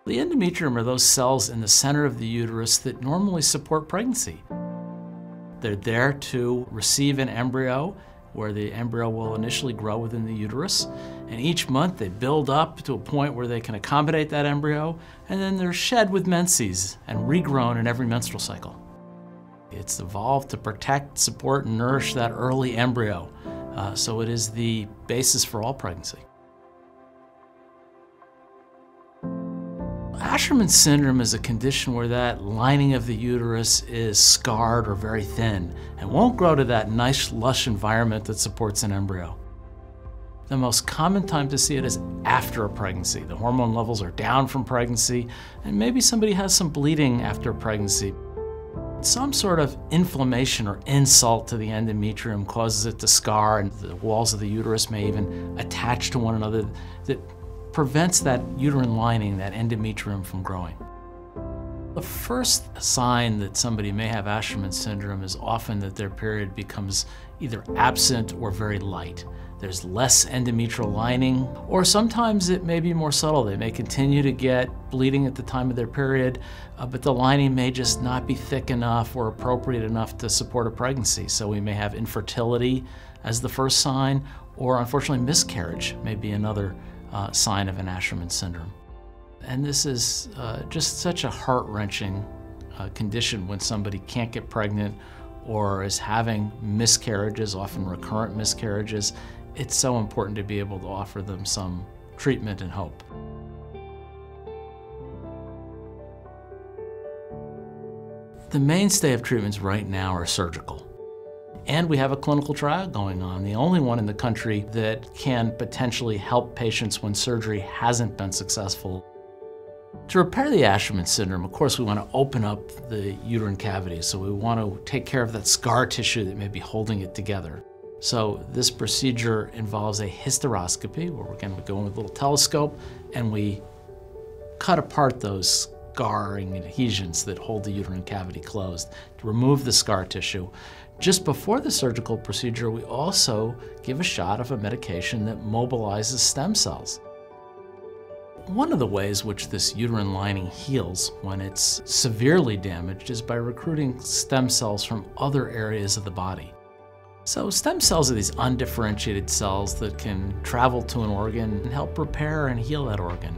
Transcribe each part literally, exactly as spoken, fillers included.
The endometrium are those cells in the center of the uterus that normally support pregnancy. They're there to receive an embryo, where the embryo will initially grow within the uterus, and each month they build up to a point where they can accommodate that embryo, and then they're shed with menses and regrown in every menstrual cycle. It's evolved to protect, support, and nourish that early embryo, uh, so it is the basis for all pregnancy. Asherman syndrome is a condition where that lining of the uterus is scarred or very thin and won't grow to that nice, lush environment that supports an embryo. The most common time to see it is after a pregnancy. The hormone levels are down from pregnancy, and maybe somebody has some bleeding after pregnancy. Some sort of inflammation or insult to the endometrium causes it to scar, and the walls of the uterus may even attach to one another that prevents that uterine lining, that endometrium, from growing. The first sign that somebody may have Asherman syndrome is often that their period becomes either absent or very light. There's less endometrial lining, or sometimes it may be more subtle. They may continue to get bleeding at the time of their period, uh, but the lining may just not be thick enough or appropriate enough to support a pregnancy. So we may have infertility as the first sign, or unfortunately miscarriage may be another Uh, sign of an Asherman syndrome. And this is uh, just such a heart-wrenching uh, condition when somebody can't get pregnant or is having miscarriages, often recurrent miscarriages. It's so important to be able to offer them some treatment and hope. The mainstay of treatments right now are surgical. And we have a clinical trial going on, the only one in the country that can potentially help patients when surgery hasn't been successful. To repair the Asherman syndrome, of course, we want to open up the uterine cavity, so we want to take care of that scar tissue that may be holding it together. So this procedure involves a hysteroscopy, where we're going to go in with a little telescope and we cut apart those scarring adhesions that hold the uterine cavity closed to remove the scar tissue. Just before the surgical procedure, we also give a shot of a medication that mobilizes stem cells. One of the ways which this uterine lining heals when it's severely damaged is by recruiting stem cells from other areas of the body. So stem cells are these undifferentiated cells that can travel to an organ and help repair and heal that organ.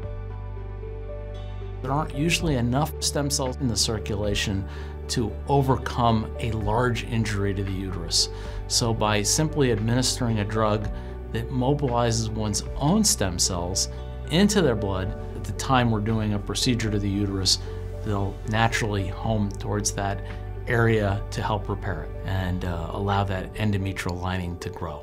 There aren't usually enough stem cells in the circulation to overcome a large injury to the uterus. So by simply administering a drug that mobilizes one's own stem cells into their blood at the time we're doing a procedure to the uterus, they'll naturally home towards that area to help repair it and uh, allow that endometrial lining to grow.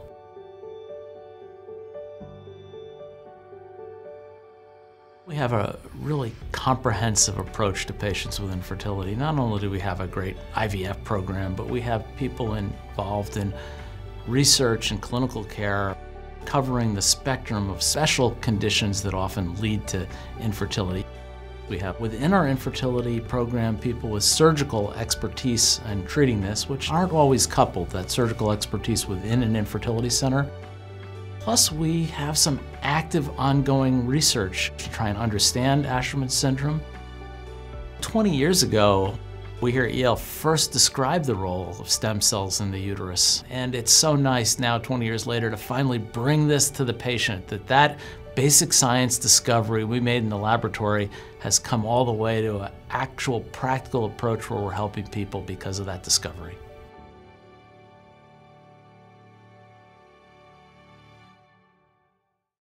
We have a really comprehensive approach to patients with infertility. Not only do we have a great I V F program, but we have people involved in research and clinical care covering the spectrum of special conditions that often lead to infertility. We have within our infertility program people with surgical expertise in treating this, which aren't always coupled, that surgical expertise within an infertility center. Plus, we have some active ongoing research to try and understand Asherman syndrome. twenty years ago, we here at Yale first described the role of stem cells in the uterus. And it's so nice now, twenty years later, to finally bring this to the patient, that that basic science discovery we made in the laboratory has come all the way to an actual practical approach where we're helping people because of that discovery.